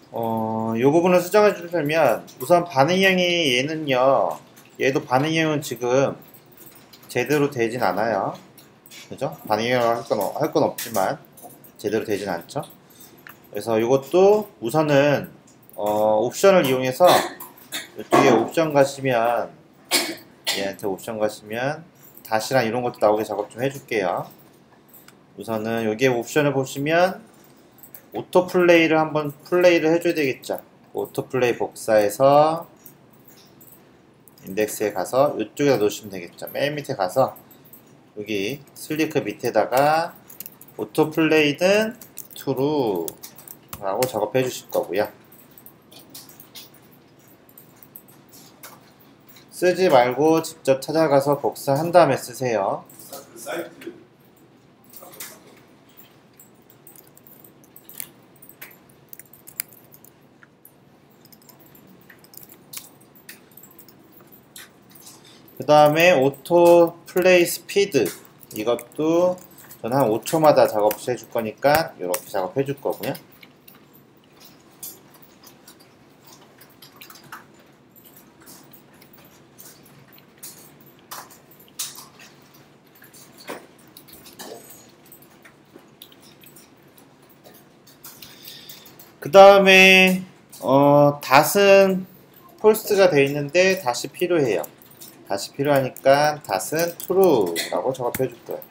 요 부분을 수정해 주려면 우선 반응형이 얘는요, 얘도 반응형은 지금 제대로 되진 않아요. 그죠? 반응형을 할 건 없지만 제대로 되진 않죠. 그래서 이것도 우선은 옵션을 이용해서 이쪽에 옵션 가시면, 얘한테 옵션 가시면 다시랑 이런 것도 나오게 작업 좀 해줄게요. 우선은 여기에 옵션을 보시면 오토 플레이를 한번 플레이를 해줘야 되겠죠. 오토 플레이 복사해서 인덱스에 가서 이쪽에다 놓으시면 되겠죠. 맨 밑에 가서 여기 슬리크 밑에다가 오토 플레이든 트루 라고 작업해 주실 거고요. 쓰지 말고 직접 찾아가서 복사한 다음에 쓰세요. 그 사이트 그 다음에 오토 플레이 스피드, 이것도 저는 한 5초마다 작업해 줄 거니까 이렇게 작업해 줄 거고요. 그 다음에 닷은 폴스가 되어 있는데 다시 필요해요. 다시 필요하니까 닷은 true라고 작업해 줄 거예요.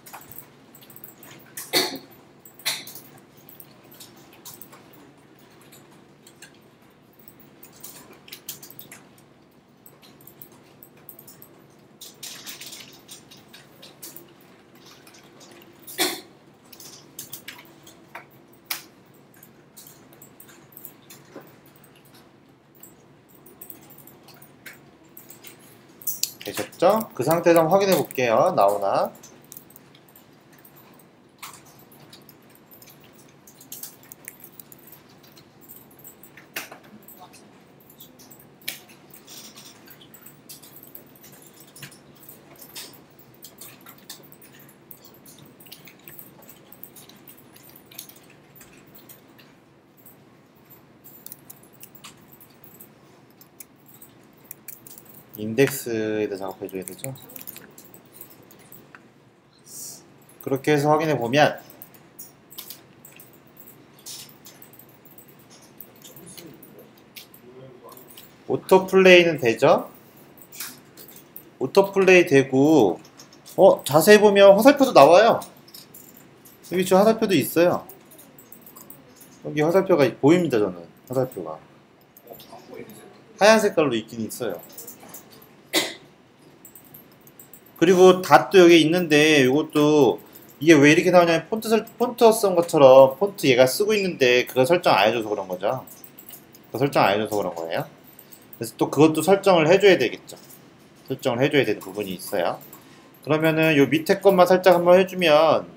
되셨죠? 그 상태에서 한번 확인해 볼게요. 나오나? 인덱스에다 작업해 줘야 되죠. 그렇게 해서 확인해 보면 오토 플레이는 되죠? 오토 플레이 되고, 자세히 보면 화살표도 나와요. 여기 저 화살표도 있어요. 여기 화살표가 보입니다. 저는 화살표가 하얀 색깔로 있긴 있어요. 그리고 닷도 여기 있는데 이것도 이게 왜 이렇게 나오냐면 폰트 쓴 것처럼 폰트 얘가 쓰고 있는데 그거 설정 안 해줘서 그런 거죠. 그거 설정 안 해줘서 그런 거예요. 그래서 또 그것도 설정을 해줘야 되겠죠. 설정을 해줘야 되는 부분이 있어요. 그러면은 요 밑에 것만 살짝 한번 해주면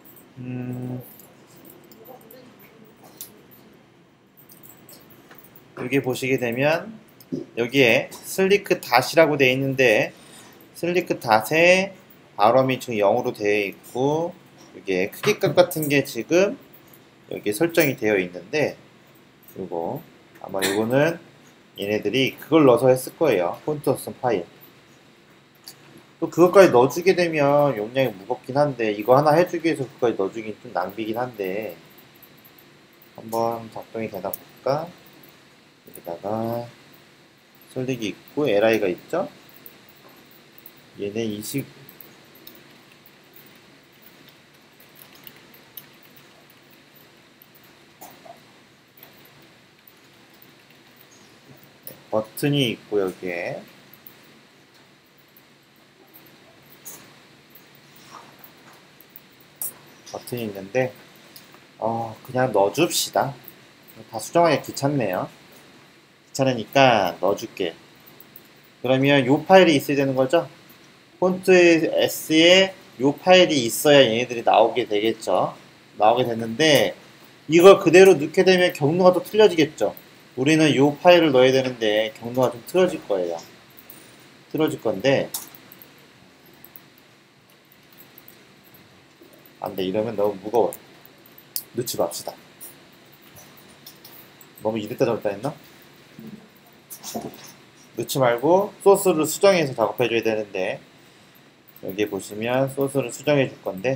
여기 보시게 되면 여기에 슬리크 닷이라고 되어 있는데 슬리크 닷에 발음이 지금 0으로 되어 있고 여기에 크기값 같은 게 지금 여기 설정이 되어 있는데 요거 아마 요거는 얘네들이 그걸 넣어서 했을 거예요. 폰트어슨 파일. 또 그것까지 넣어주게 되면 용량이 무겁긴 한데 이거 하나 해주기 위해서 그것까지 넣어주긴 좀 낭비긴 한데 한번 작동이 되나 볼까? 여기다가 솔릭이 있고 li가 있죠? 얘네 이식 버튼이 있고 여기에 버튼이 있는데 그냥 넣어줍시다. 다 수정하기 귀찮네요. 귀찮으니까 넣어줄게. 그러면 요 파일이 있어야 되는 거죠? 폰트 S에 요 파일이 있어야 얘네들이 나오게 되겠죠. 나오게 됐는데 이걸 그대로 넣게 되면 경로가 또 틀려지겠죠. 우리는 요 파일을 넣어야 되는데 경로가 좀 틀어질 거예요. 틀어질 건데 안돼, 이러면 너무 무거워요. 넣지 맙시다. 너무 이랬다 저랬다 했나? 넣지 말고 소스를 수정해서 작업해줘야 되는데 여기 보시면 소스를 수정해 줄 건데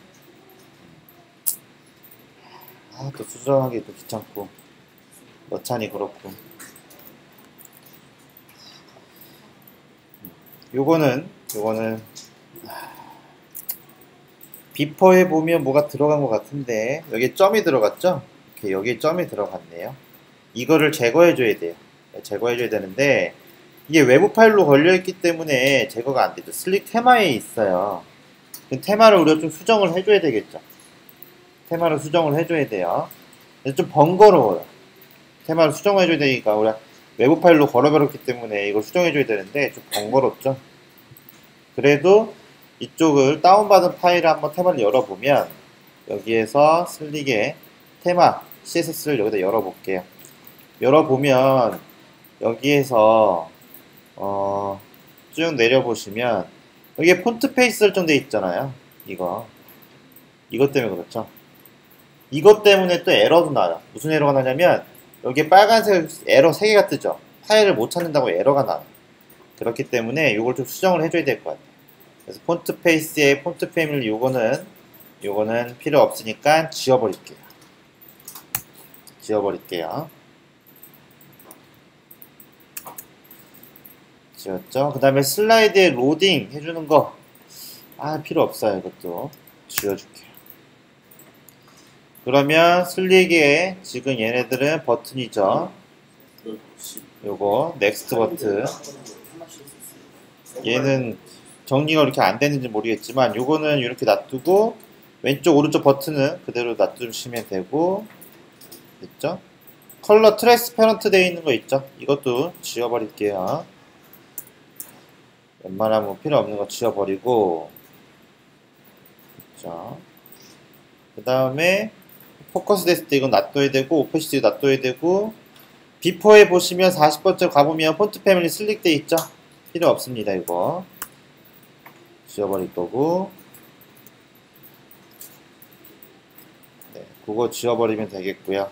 또 수정하기 또 귀찮고 넣자니 그렇고 요거는 비퍼에 보면 뭐가 들어간 것 같은데 여기 점이 들어갔죠? 이렇게 여기 점이 들어갔네요. 이거를 제거해 줘야 돼요. 제거해 줘야 되는데 이게 외부 파일로 걸려있기 때문에 제거가 안 되죠. 슬릭 테마에 있어요. 그 테마를 우리가 좀 수정을 해줘야 되겠죠. 테마를 수정을 해줘야 돼요. 좀 번거로워요. 테마를 수정해줘야 되니까 우리가 외부 파일로 걸어버렸기 때문에 이걸 수정해줘야 되는데 좀 번거롭죠. 그래도 이쪽을 다운받은 파일을 한번 테마를 열어보면 여기에서 슬릭의 테마 CSS를 여기다 열어볼게요. 열어보면 여기에서 쭉 내려보시면 여기에 폰트 페이스 설정되어 있잖아요. 이것 때문에 그렇죠. 이것 때문에 또 에러도 나요. 무슨 에러가 나냐면 여기에 빨간색 에러 3개가 뜨죠. 파일을 못 찾는다고 에러가 나요. 그렇기 때문에 이걸 좀 수정을 해줘야 될 것 같아요. 그래서 폰트 페이스의 폰트 패밀리 요거는 필요 없으니까 지워버릴게요. 지웠죠? 그 다음에 슬라이드에 로딩 해주는 거 필요 없어요. 이것도 지워줄게요. 그러면 슬릭에 지금 얘네들은 버튼이죠. 요거 넥스트 버튼 얘는 정리가 이렇게 안 되는지 모르겠지만 요거는 이렇게 놔두고 왼쪽 오른쪽 버튼은 그대로 놔두시면 되고 됐죠? 컬러 트랜스페런트 되어 있는 거 있죠? 이것도 지워버릴게요. 웬만하면 필요 없는 거 지워버리고 됐죠? 그 다음에 포커스 됐을 때 이건 놔둬야 되고 오페시티 놔둬야 되고 비포에 보시면 40번째 가보면 폰트 패밀리 슬릭 돼 있죠? 필요 없습니다. 이거 지워버릴 거고 네, 그거 지워버리면 되겠고요.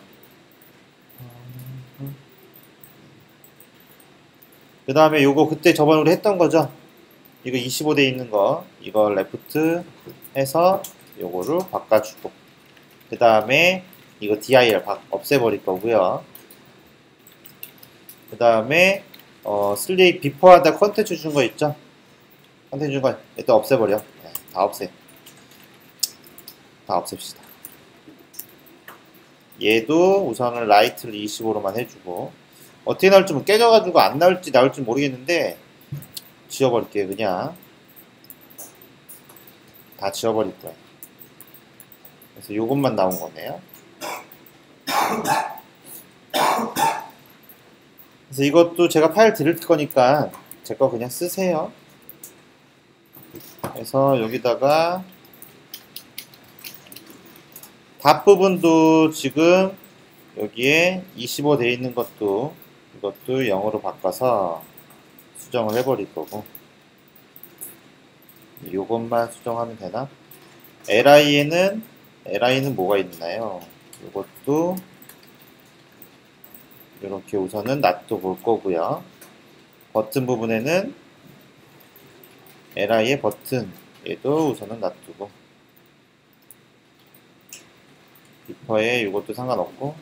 그 다음에 요거 그때 저번에 우리 했던 거죠? 이거 25대 있는 거 이거 레프트 해서 요거를 바꿔주고 그 다음에 이거 dir 없애버릴 거고요. 그 다음에 슬릭 비포하다 컨텐츠 준 거 있죠? 컨텐츠 준 거 일단 없애버려. 네, 다 없앱시다. 얘도 우선은 라이트를 25로만 해주고 어떻게 나올지 깨져가지고 안 나올지 모르겠는데 지워버릴게요. 그냥 다 지워버릴 거예요. 그래서 요것만 나온 거네요. 그래서 이것도 제가 파일 드릴 거니까 제 거 그냥 쓰세요. 그래서 여기다가 답 부분도 지금 여기에 25 되어 있는 것도 이것도 0으로 바꿔서 수정을 해버릴 거고 요것만 수정하면 되나? LI는 뭐가 있나요? 이것도 이렇게 우선은 놔둬볼 거고요. 버튼 부분에는 LI의 버튼 얘도 우선은 놔두고 비퍼에 이것도 상관없고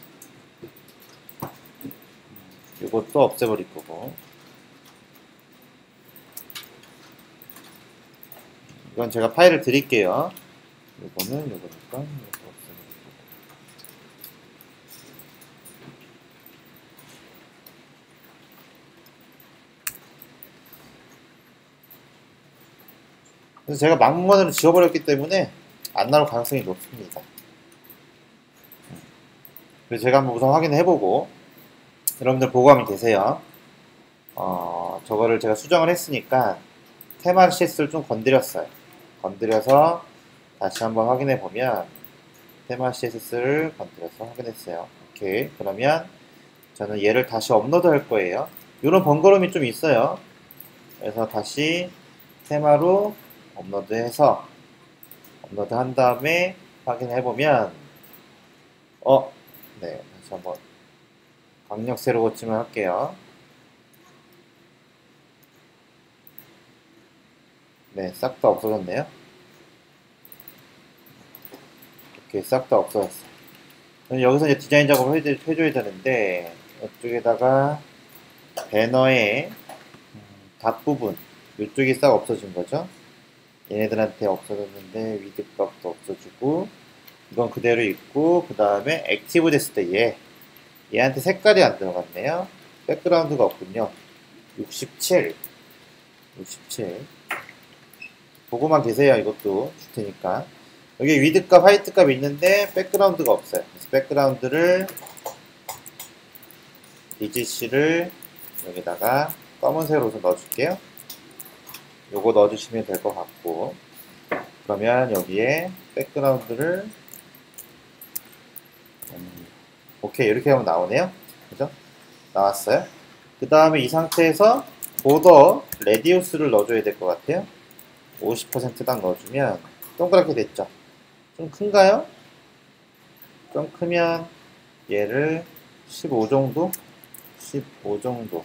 이것도 없애버릴 거고 이건 제가 파일을 드릴게요. 이거는 이거니까 이것도 없애버릴 거고 그래서 제가 막무가내로 지워버렸기 때문에 안 나올 가능성이 높습니다. 그래서 제가 한번 우선 확인을 해보고 여러분들 보고하면 되세요. 저거를 제가 수정을 했으니까 테마 CS를 좀 건드렸어요. 건드려서 다시 한번 확인해 보면 테마 CS를 건드려서 확인했어요. 오케이. 그러면 저는 얘를 다시 업로드 할 거예요. 이런 번거로움이 좀 있어요. 그래서 다시 테마로 업로드해서 업로드 한 다음에 확인해 보면 네, 다시 한번 강력 세로 고침을 할게요. 네, 싹 다 없어졌네요. 이렇게 싹 다 없어졌어요. 여기서 이제 디자인 작업을 해줘야 되는데, 이쪽에다가 배너의 닷부분, 이쪽이 싹 없어진 거죠. 얘네들한테 없어졌는데, 위드값도 없어지고, 이건 그대로 있고, 그 다음에 액티브 됐을 때 얘한테 색깔이 안 들어갔네요. 백그라운드가 없군요. 67. 보고만 계세요. 이것도 줄 테니까. 여기 위드값, 하이트값 있는데 백그라운드가 없어요. 그래서 백그라운드를 DGC를 여기다가 검은색으로 우선 넣어줄게요. 요거 넣어주시면 될 것 같고, 그러면 여기에 백그라운드를 오케이, 이렇게 하면 나오네요. 그죠? 나왔어요. 그 다음에 이 상태에서 보더 레디우스를 넣어줘야 될 것 같아요. 50%딱 넣어주면 동그랗게 됐죠. 좀 큰가요? 좀 크면 얘를 15 정도? 15 정도.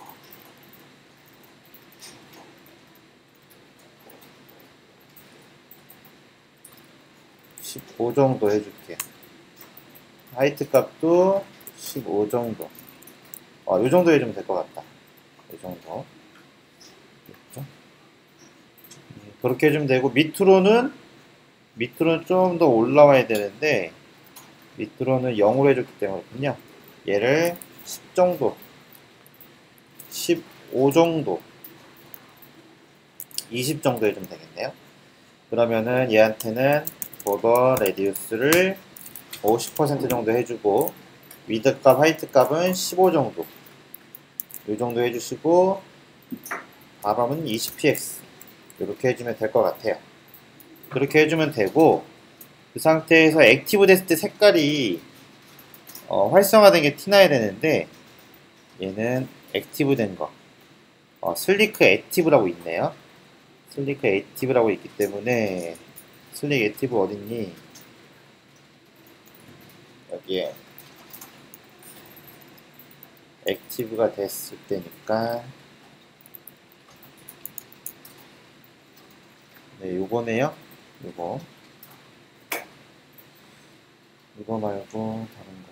해줄게. 하이트 값도 15 정도. 요 정도 해주면 될 것 같다. 이 정도. 그렇죠? 그렇게 해주면 되고, 밑으로는 좀 더 올라와야 되는데, 밑으로는 0으로 해줬기 때문에 그렇군요. 얘를 10 정도, 15 정도, 20 정도 해주면 되겠네요. 그러면은 얘한테는 보더 레디우스를 50% 정도 해주고, 위드 값, 하이트 값은 15 정도, 이 정도 해주시고, 바람은 20px 이렇게 해주면 될 것 같아요. 그렇게 해주면 되고, 그 상태에서 액티브 됐을 때 색깔이 활성화된 게 티나야 되는데, 얘는 액티브 된 거, 슬리크 액티브라고 있네요. 슬리크 액티브라고 있기 때문에, 슬리크 액티브 어딨니? 여기에 액티브가 됐을 때니까, 네, 요거네요. 이거 말고 다른 거.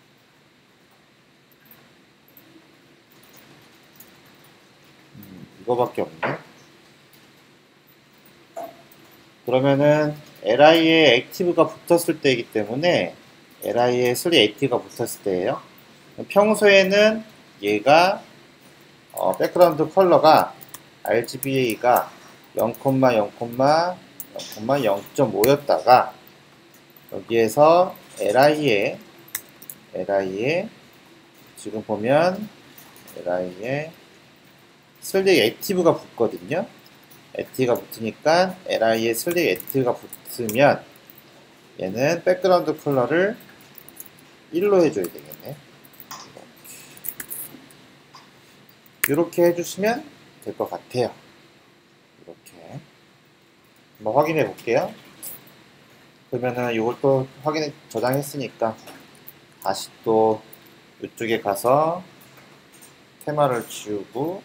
이거밖에 없네. 그러면은 LI에 액티브가 붙었을 때이기 때문에 LI에 슬리 액티브가 붙었을 때예요. 평소에는 얘가 백그라운드 컬러가 RGBA가 0,0,0,0.5였다가 여기에서 LI에 지금 보면 LI에 슬릭 액티브가 붙거든요. 액티브가 붙으니까 LI에 슬릭 액티브가 붙으면 얘는 백그라운드 컬러를 1로 해줘야 되겠네. 이렇게 해주시면 될 것 같아요. 이렇게 한번 확인해 볼게요. 그러면은 이걸 또 저장했으니까 다시 또 이쪽에 가서 테마를 지우고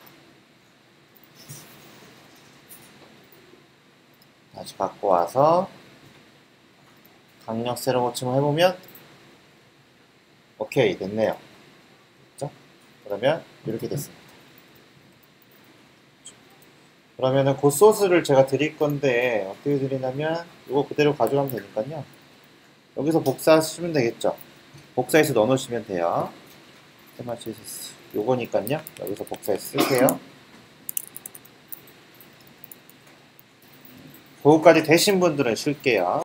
다시 갖고 와서 강력 세로 고침을 해보면 오케이 됐네요. 그렇죠? 그러면 이렇게 됐습니다. 그러면은 그 소스를 제가 드릴 건데 어떻게 드리냐면 이거 그대로 가져가면 되니까요. 여기서 복사하시면 되겠죠. 복사해서 넣어 놓으시면 돼요. 테마시스 요거니까요. 여기서 복사해서 쓰세요. 그거까지 되신 분들은 쉴게요.